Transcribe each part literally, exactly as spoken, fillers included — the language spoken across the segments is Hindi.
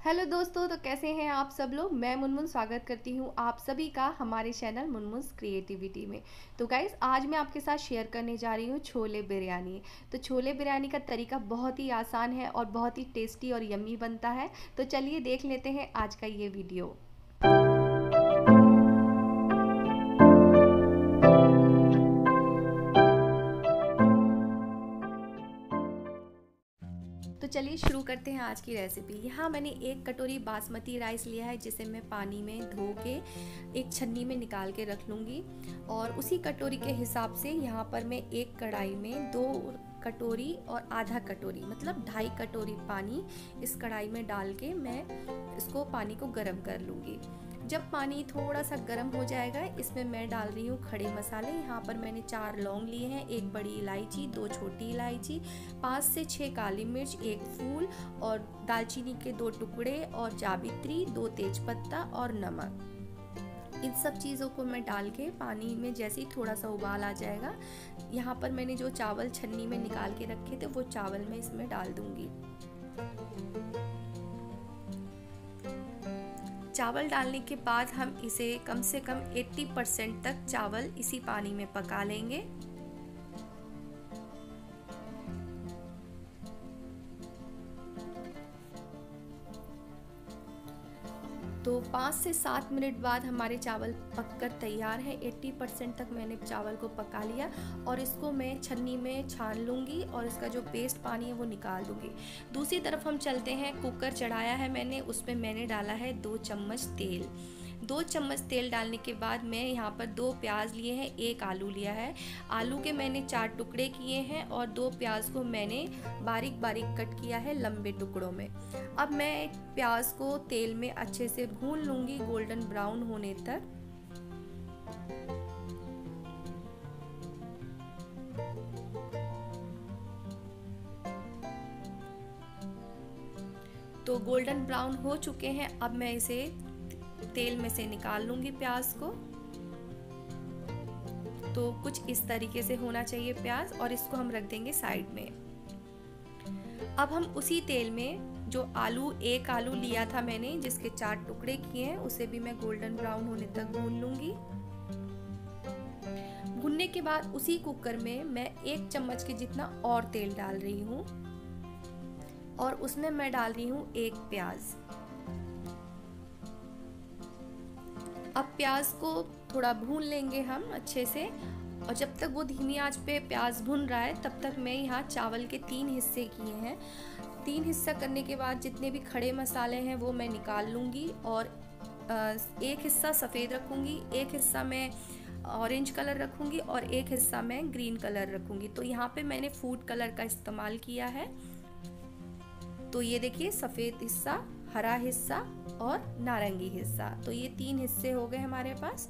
हेलो दोस्तों, तो कैसे हैं आप सब लोग। मैं मुनमुन स्वागत करती हूँ आप सभी का हमारे चैनल मुनमुन्स क्रिएटिविटी में। तो गाइस, आज मैं आपके साथ शेयर करने जा रही हूँ छोले बिरयानी। तो छोले बिरयानी का तरीका बहुत ही आसान है और बहुत ही टेस्टी और यम्मी बनता है। तो चलिए देख लेते हैं आज का ये वीडियो। तो चलिए शुरू करते हैं आज की रेसिपी। यहाँ मैंने एक कटोरी बासमती राइस लिया है, जिसे मैं पानी में धो के एक छन्नी में निकाल के रख लूँगी। और उसी कटोरी के हिसाब से यहाँ पर मैं एक कढ़ाई में दो कटोरी और आधा कटोरी मतलब ढाई कटोरी पानी इस कढ़ाई में डाल के मैं इसको पानी को गर्म कर लूँगी। जब पानी थोड़ा सा गर्म हो जाएगा, इसमें मैं डाल रही हूँ खड़े मसाले। यहाँ पर मैंने चार लौंग लिए हैं, एक बड़ी इलायची, दो छोटी इलायची, पाँच से छः काली मिर्च, एक फूल और दालचीनी के दो टुकड़े और जावित्री, दो तेजपत्ता और नमक। इन सब चीज़ों को मैं डाल के पानी में जैसे ही थोड़ा सा उबाल आ जाएगा, यहाँ पर मैंने जो चावल छन्नी में निकाल के रखे थे वो चावल मैं इसमें डाल दूँगी। चावल डालने के बाद हम इसे कम से कम अस्सी परसेंट तक चावल इसी पानी में पका लेंगे। तो पाँच से सात मिनट बाद हमारे चावल पककर तैयार है। अस्सी परसेंट तक मैंने चावल को पका लिया और इसको मैं छन्नी में छान लूँगी और इसका जो पेस्ट पानी है वो निकाल दूँगी। दूसरी तरफ हम चलते हैं। कुकर चढ़ाया है मैंने, उसमें मैंने डाला है दो चम्मच तेल। दो चम्मच तेल डालने के बाद मैं यहाँ पर दो प्याज लिए हैं, एक आलू लिया है। आलू के मैंने चार टुकड़े किए हैं और दो प्याज को मैंने बारीक बारीक कट किया है लंबे टुकड़ों में। अब मैं प्याज को तेल में अच्छे से भून लूँगी गोल्डन ब्राउन होने तक। तो गोल्डन ब्राउन हो चुके हैं। अब मैं इसे तेल में से निकाल लूंगी प्याज को। तो कुछ इस तरीके से होना चाहिए प्याज, और इसको हम रख देंगे साइड में। अब हम उसी तेल में जो आलू एक आलू लिया था मैंने, जिसके चार टुकड़े किए हैं, उसे भी मैं गोल्डन ब्राउन होने तक भून लूंगी। भूनने के बाद उसी कुकर में मैं एक चम्मच के जितना और तेल डाल रही हूँ और उसमें मैं डाल रही हूँ एक प्याज। अब प्याज को थोड़ा भून लेंगे हम अच्छे से, और जब तक वो धीमी आंच पे प्याज भून रहा है तब तक मैं यहाँ चावल के तीन हिस्से किए हैं। तीन हिस्सा करने के बाद जितने भी खड़े मसाले हैं वो मैं निकाल लूँगी और एक हिस्सा सफ़ेद रखूँगी, एक हिस्सा मैं ऑरेंज कलर रखूँगी और एक हिस्सा मैं ग्रीन कलर रखूँगी। तो यहाँ पे मैंने फूड कलर का इस्तेमाल किया है। तो ये देखिए, सफ़ेद हिस्सा, हरा हिस्सा और नारंगी हिस्सा। तो ये तीन हिस्से हो गए हमारे पास।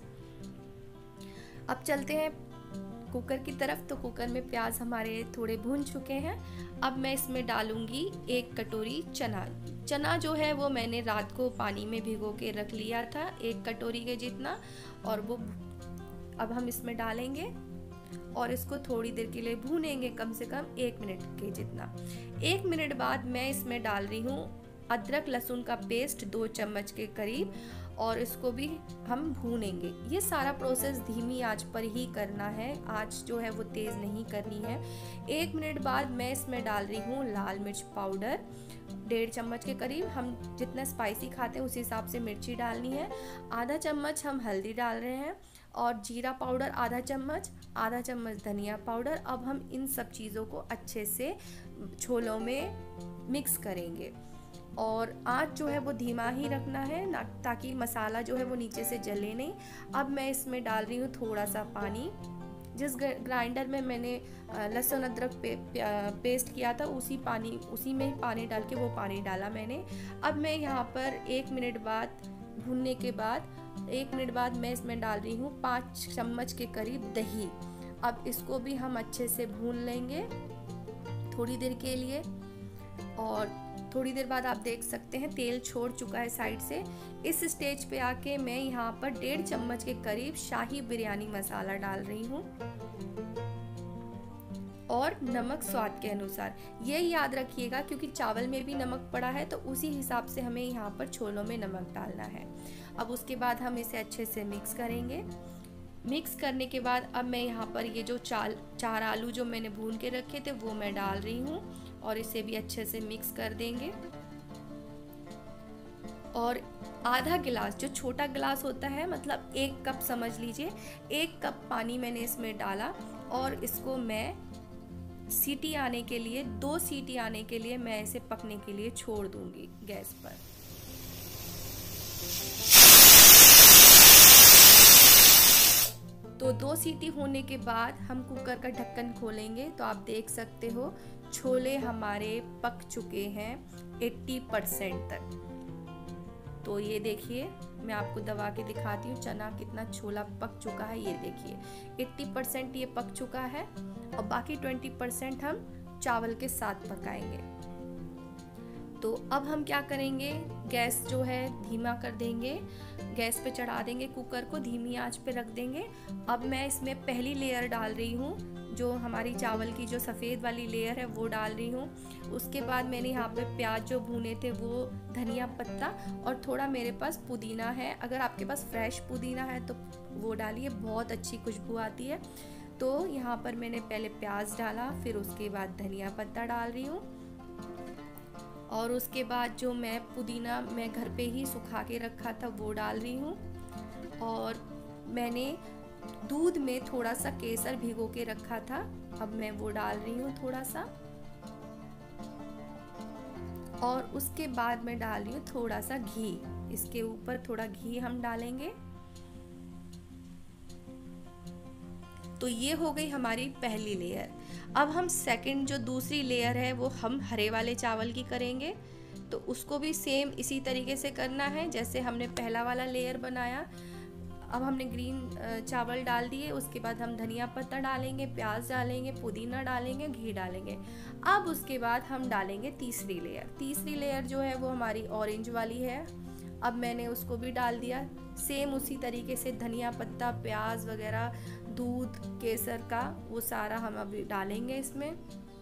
अब चलते हैं कुकर की तरफ। तो कुकर में प्याज हमारे थोड़े भून चुके हैं। अब मैं इसमें डालूंगी एक कटोरी चना। चना जो है वो मैंने रात को पानी में भिगो के रख लिया था, एक कटोरी के जितना, और वो अब हम इसमें डालेंगे और इसको थोड़ी देर के लिए भूनेंगे, कम से कम एक मिनट के जितना। एक मिनट बाद मैं इसमें डाल रही हूँ अदरक लहसुन का पेस्ट दो चम्मच के करीब, और इसको भी हम भूनेंगे। ये सारा प्रोसेस धीमी आंच पर ही करना है, आंच जो है वो तेज़ नहीं करनी है। एक मिनट बाद मैं इसमें डाल रही हूँ लाल मिर्च पाउडर डेढ़ चम्मच के करीब। हम जितना स्पाइसी खाते हैं उस हिसाब से मिर्ची डालनी है। आधा चम्मच हम हल्दी डाल रहे हैं और जीरा पाउडर आधा चम्मच, आधा चम्मच धनिया पाउडर। अब हम इन सब चीज़ों को अच्छे से छोलों में मिक्स करेंगे और आंच जो है वो धीमा ही रखना है ना, ताकि मसाला जो है वो नीचे से जले नहीं। अब मैं इसमें डाल रही हूँ थोड़ा सा पानी। जिस ग्राइंडर में मैंने लहसुन अदरक पे, पेस्ट किया था उसी पानी उसी में पानी डाल के वो पानी डाला मैंने। अब मैं यहाँ पर एक मिनट बाद भूनने के बाद एक मिनट बाद मैं इसमें डाल रही हूँ पाँच चम्मच के करीब दही। अब इसको भी हम अच्छे से भून लेंगे थोड़ी देर के लिए, और थोड़ी देर बाद आप देख सकते हैं तेल छोड़ चुका है साइड से। इस स्टेज पे आके मैं यहाँ पर डेढ़ चम्मच के करीब शाही बिरयानी मसाला डाल रही हूँ। और नमक स्वाद के अनुसार। ये याद रखिएगा क्योंकि चावल में भी नमक पड़ा है, तो उसी हिसाब से हमें यहाँ पर छोलों में नमक डालना है। अब उसके बाद हम इसे अच्छे से मिक्स करेंगे। मिक्स करने के बाद अब मैं यहाँ पर ये जो चाल चार आलू जो मैंने भून के रखे थे वो मैं डाल रही हूँ और इसे भी अच्छे से मिक्स कर देंगे। और आधा गिलास, जो छोटा गिलास होता है, मतलब एक कप समझ लीजिए, एक कप पानी मैंने इसमें डाला और इसको मैं सीटी आने के लिए, दो सीटी आने के लिए मैं इसे पकने के लिए छोड़ दूंगी गैस पर। तो दो सीटी होने के बाद हम कुकर का ढक्कन खोलेंगे तो आप देख सकते हो छोले हमारे पक चुके हैं अस्सी परसेंट तक। तो ये देखिए, मैं आपको दबा के दिखाती हूँ चना कितना छोला पक चुका है। ये देखिए अस्सी परसेंट ये पक चुका है और बाकी बीस परसेंट हम चावल के साथ पकाएंगे। तो अब हम क्या करेंगे, गैस जो है धीमा कर देंगे, गैस पे चढ़ा देंगे कुकर को, धीमी आंच पे रख देंगे। अब मैं इसमें पहली लेयर डाल रही हूँ, जो हमारी चावल की जो सफ़ेद वाली लेयर है वो डाल रही हूँ। उसके बाद मैंने यहाँ पे प्याज जो भुने थे वो, धनिया पत्ता और थोड़ा मेरे पास पुदीना है। अगर आपके पास फ्रेश पुदीना है तो वो डालिए, बहुत अच्छी खुशबू आती है। तो यहाँ पर मैंने पहले प्याज डाला, फिर उसके बाद धनिया पत्ता डाल रही हूँ और उसके बाद जो मैं पुदीना मैं घर पे ही सुखा के रखा था वो डाल रही हूँ। और मैंने दूध में थोड़ा सा केसर भिगो के रखा था, अब मैं वो डाल रही हूँ थोड़ा सा। और उसके बाद मैं डाल रही हूँ थोड़ा सा घी, इसके ऊपर थोड़ा घी हम डालेंगे। तो ये हो गई हमारी पहली लेयर। अब हम सेकंड जो दूसरी लेयर है वो हम हरे वाले चावल की करेंगे। तो उसको भी सेम इसी तरीके से करना है जैसे हमने पहला वाला लेयर बनाया। अब हमने ग्रीन चावल डाल दिए, उसके बाद हम धनिया पत्ता डालेंगे, प्याज डालेंगे, पुदीना डालेंगे, घी डालेंगे। अब उसके बाद हम डालेंगे तीसरी लेयर। तीसरी लेयर जो है वो हमारी ऑरेंज वाली है। अब मैंने उसको भी डाल दिया, सेम उसी तरीके से धनिया पत्ता, प्याज वगैरह, दूध, केसर का वो सारा हम अभी डालेंगे इसमें।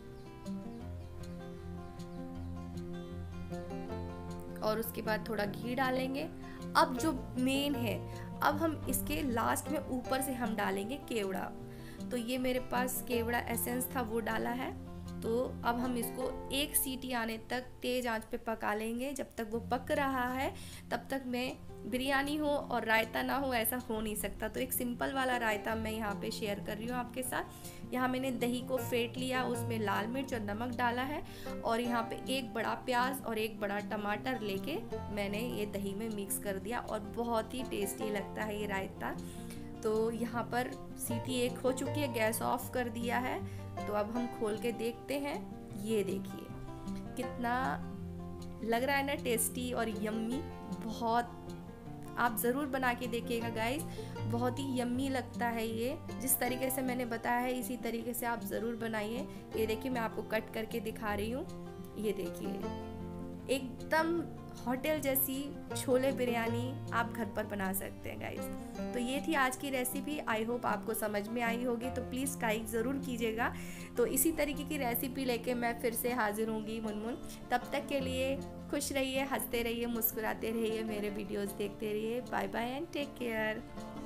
और उसके बाद थोड़ा घी डालेंगे। अब जो मेन है, अब हम इसके लास्ट में ऊपर से हम डालेंगे केवड़ा। तो ये मेरे पास केवड़ा एसेंस था वो डाला है। तो अब हम इसको एक सीटी आने तक तेज आंच पे पका लेंगे। जब तक वो पक रहा है तब तक मैं बिरयानी हो और रायता ना हो ऐसा हो नहीं सकता। तो एक सिंपल वाला रायता मैं यहाँ पे शेयर कर रही हूँ आपके साथ। यहाँ मैंने दही को फेंट लिया, उसमें लाल मिर्च और नमक डाला है और यहाँ पे एक बड़ा प्याज और एक बड़ा टमाटर लेके मैंने ये दही में मिक्स कर दिया और बहुत ही टेस्टी लगता है ये रायता। तो यहाँ पर सीटी एक हो चुकी है, गैस ऑफ कर दिया है। तो अब हम खोल के देखते हैं। ये देखिए कितना लग रहा है ना टेस्टी और यम्मी। बहुत, आप ज़रूर बना के देखिएगा गाइस, बहुत ही यम्मी लगता है ये। जिस तरीके से मैंने बताया है इसी तरीके से आप ज़रूर बनाइए। ये देखिए मैं आपको कट करके दिखा रही हूँ। ये देखिए एकदम होटल जैसी छोले बिरयानी आप घर पर बना सकते हैं गाइस। तो ये थी आज की रेसिपी। आई होप आपको समझ में आई होगी। तो प्लीज़ ट्राई ज़रूर कीजिएगा। तो इसी तरीके की रेसिपी लेके मैं फिर से हाजिर होंगी मुनमुन। तब तक के लिए खुश रहिए, हंसते रहिए, मुस्कुराते रहिए, मेरे वीडियोस देखते रहिए। Bye bye and take care.